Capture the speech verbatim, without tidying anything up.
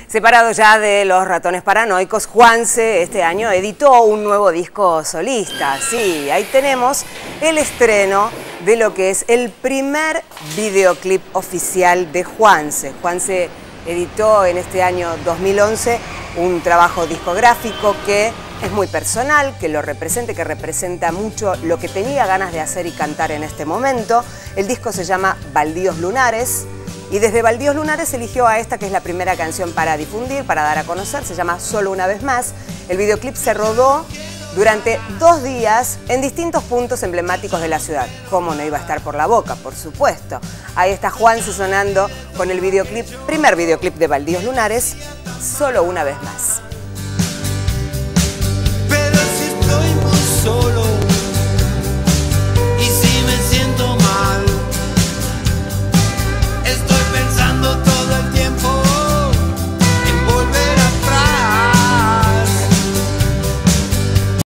Separado ya de los Ratones Paranoicos, Juanse este año editó un nuevo disco solista. Sí, ahí tenemos el estreno de lo que es el primer videoclip oficial de Juanse. Juanse editó en este año dos mil once un trabajo discográfico que es muy personal, que lo representa, que representa mucho lo que tenía ganas de hacer y cantar en este momento. El disco se llama Baldíos Lunares. Y desde Baldíos Lunares eligió a esta, que es la primera canción para difundir, para dar a conocer, se llama Solo una vez más. El videoclip se rodó durante dos días en distintos puntos emblemáticos de la ciudad. ¿Cómo no iba a estar por la Boca? Por supuesto. Ahí está Juanse sonando con el videoclip, primer videoclip de Baldíos Lunares, Solo una vez más. Pero si estoy muy solo.